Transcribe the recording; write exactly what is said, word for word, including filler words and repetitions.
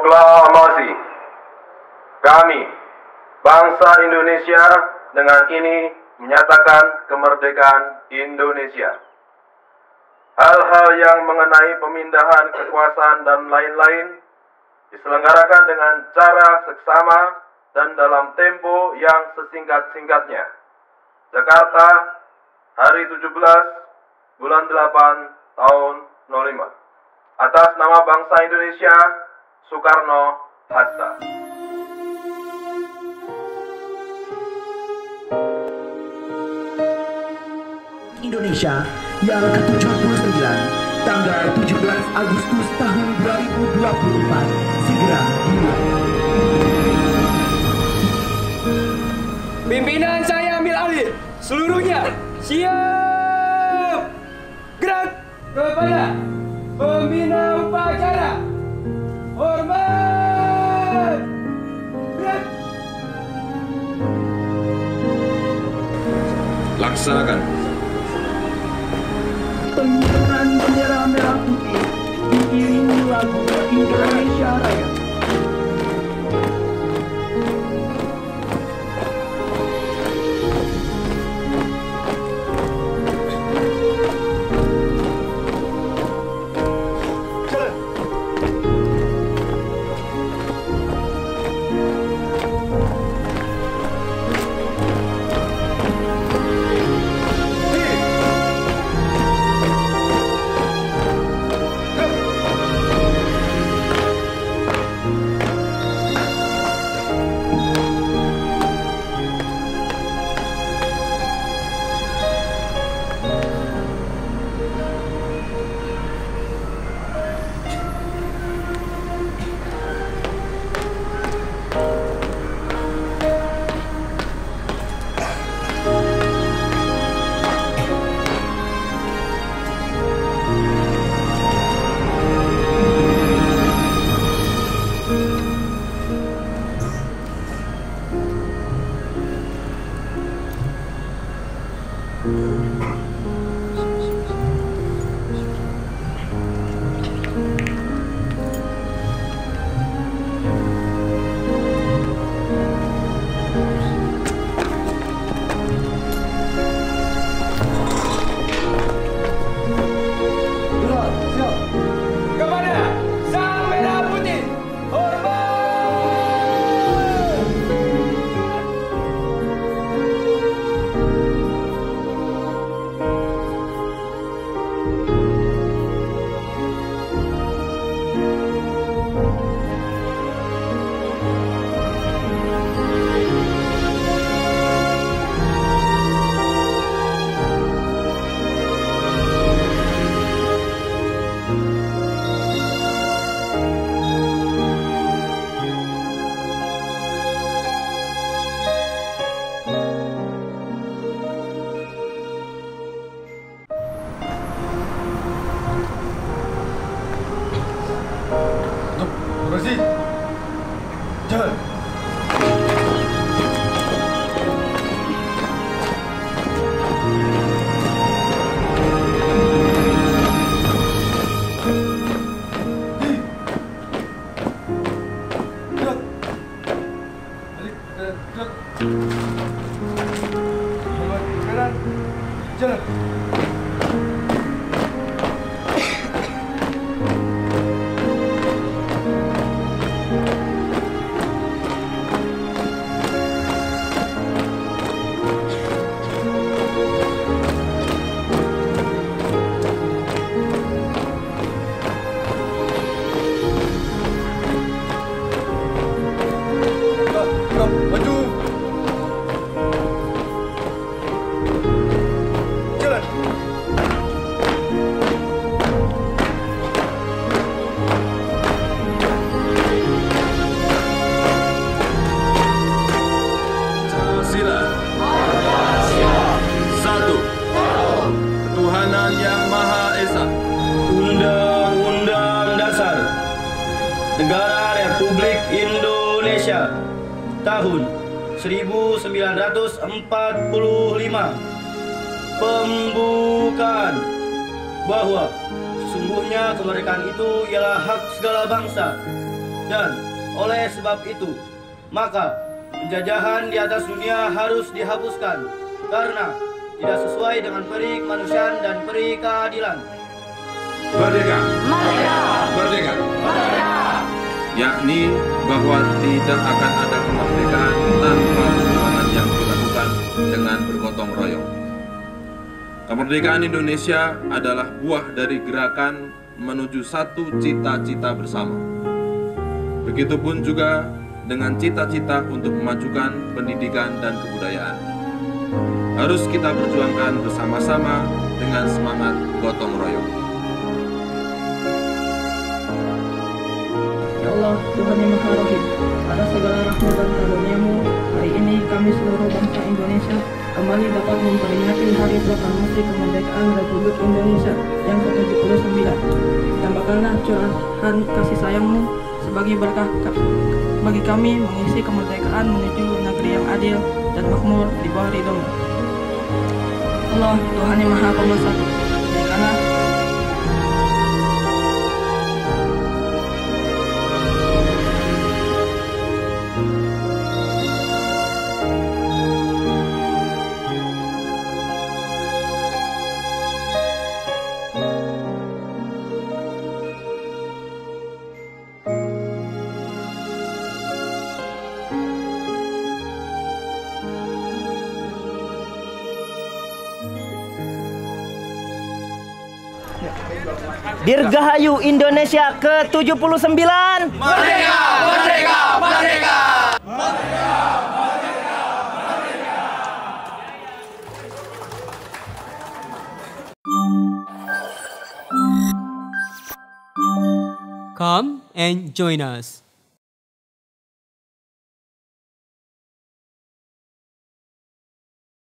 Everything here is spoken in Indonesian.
Proklamasi. Kami, bangsa Indonesia, dengan ini menyatakan kemerdekaan Indonesia. Hal-hal yang mengenai pemindahan kekuasaan dan lain-lain diselenggarakan dengan cara seksama dan dalam tempo yang sesingkat-singkatnya. Jakarta, hari tujuh belas bulan delapan tahun nol lima. Atas nama bangsa Indonesia, Soekarno-Hatta. Indonesia yang ke tujuh puluh sembilan, tanggal tujuh belas Agustus tahun dua ribu dua puluh empat, segera dimulai. Pimpinan saya ambil alih, seluruhnya siap. Gerak kepada pembina upacara. Hormat. Gerak. Laksanakan. Pengibaran bendera merah putih diiringi lagu Indonesia Raya. Bersih. Jalan. Jalan. Maju. Jalan. Pancasila. Satu. Ketuhanan Yang Maha Esa. Undang-Undang Dasar Negara Republik Indonesia tahun seribu sembilan ratus empat puluh lima. Pembukaan bahwa sesungguhnya kemerdekaan itu ialah hak segala bangsa Dan oleh sebab itu, maka penjajahan di atas dunia harus dihapuskan karena tidak sesuai dengan peri kemanusiaan dan peri keadilan. Merdeka! Merdeka! Merdeka! Merdeka! Yakni bahwa tidak akan ada kemerdekaan tanpa perjuangan yang dilakukan dengan bergotong royong. Kemerdekaan Indonesia adalah buah dari gerakan menuju satu cita-cita bersama. Begitupun juga dengan cita-cita untuk memajukan pendidikan dan kebudayaan. Harus kita perjuangkan bersama-sama dengan semangat gotong royong. Ya Allah, Tuhan yang Maha Rahim, atas segala rahmat dan karunia-Mu, hari ini kami seluruh bangsa Indonesia kembali dapat memperingati Hari Proklamasi Kemerdekaan Republik Indonesia yang ke tujuh puluh sembilan. Tambahkanlah curahan kasih sayang-Mu sebagai berkah bagi kami mengisi kemerdekaan menuju negeri yang adil dan makmur di bawah ridho-Mu. Allah, Tuhan yang Maha Penguasa, berikanlah Dirgahayu Indonesia ke tujuh puluh sembilan. Merdeka! Merdeka! Merdeka! Come and join us.